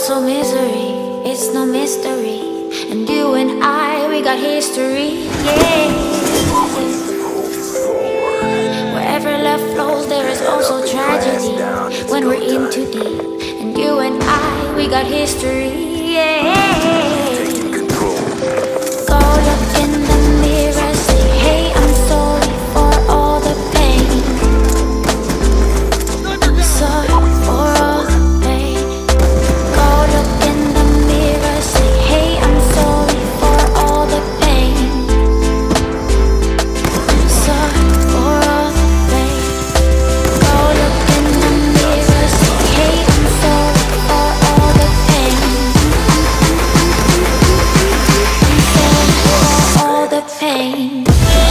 so misery, it's no mystery. And you and I, we got history, yeah. Wherever love flows, there is also tragedy when we're in too deep. And you and I, we got history, yeah. Go look in the mirror, say, hey, I'm sorry for all the pain. Sorry for all the pain. Go look in the mirror, say, hey, I'm sorry for all the pain. Sorry for all the pain. Go look in the mirror, say, hey, I'm sorry for all the pain. I'm sorry for all the pain.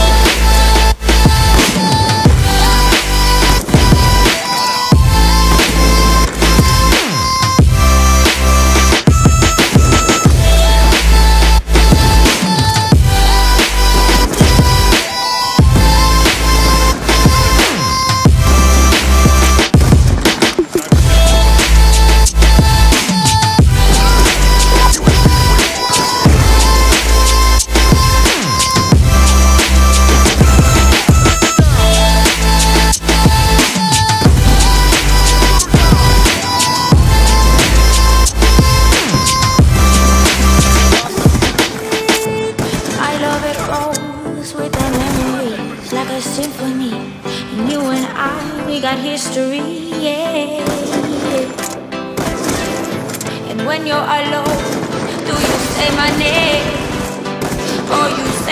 With the memories like a symphony, and you and I, we got history, yeah. And when you're alone, do you say my name or you say